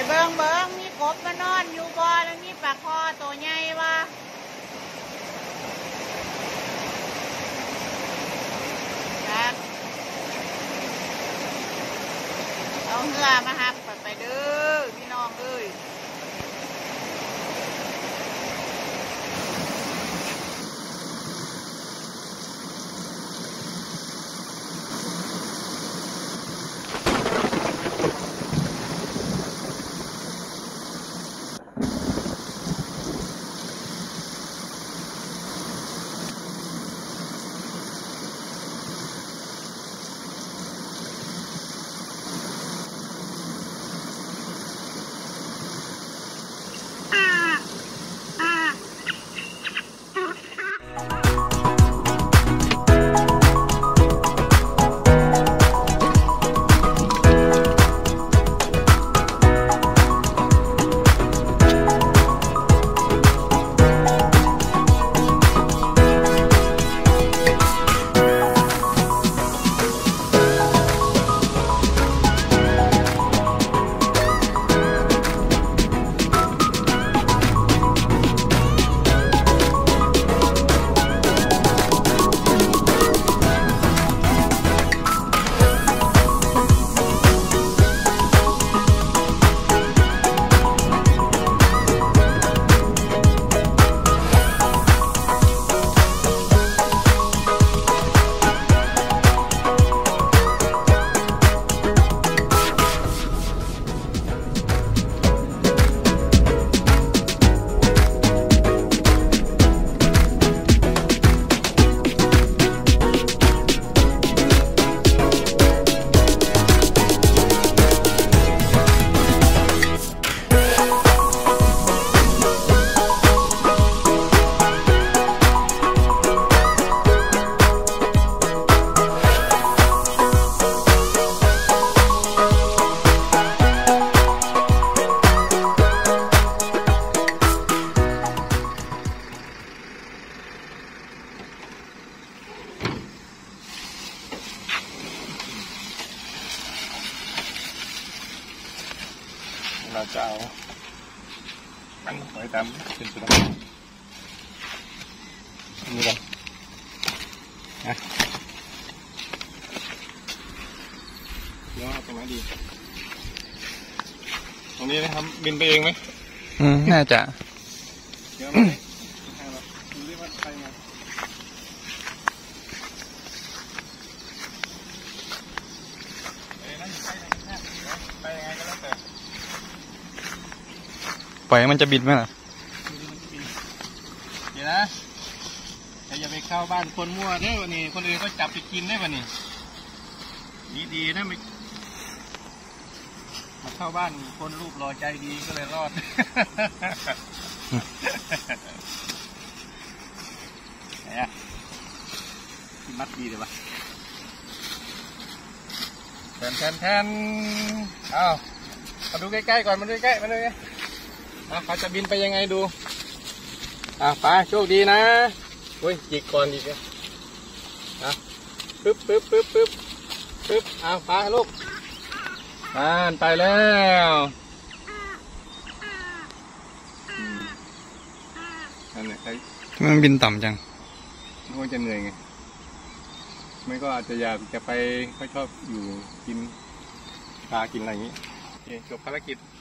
เบิ้งมีกบมานอนอยู่บ่อแล้วมีปลาคอตัวใหญ่วะครับเอาเหือมาหับไปเด้อพี่น้องเอ้ยเราจะเอามันหอยดำเป็นสุดนี่ก่อนนะเดี๋ยวเอาตรงไหนดีตรงนี้นะครับบินไปเองไหมน่าจะเดี๋ยวมาดูดิว่าไปไงไปยังไงก็แล้วแต่ปล่อยมันจะบินไหมล่ะเดี๋ยวนะแต่อย่าไปเข้าบ้านคนมั่วเด้อวันนี้คนอื่นก็จับไปกินได้วันนี้ดีนะไม่มาเข้าบ้านคนรูปรอใจดีก็เลยรอดเนี่ยที่มัดดีเลยวะแทนอ้าวมาดูใกล้ๆก่อนมาดูใกล้มาดูใกล้เขาจะบินไปยังไงดูไปโชคดีนะเฮ้ยจิกก่อนอีกปึ๊บไปลูกไปแล้วนั่นแหละมันบินต่ำจังมันจะเหนื่อยไงไม่ก็อาจจะอยากจะไปเขาชอบอยู่กินปลากินอะไรอย่างนี้โอเคจบภารกิจ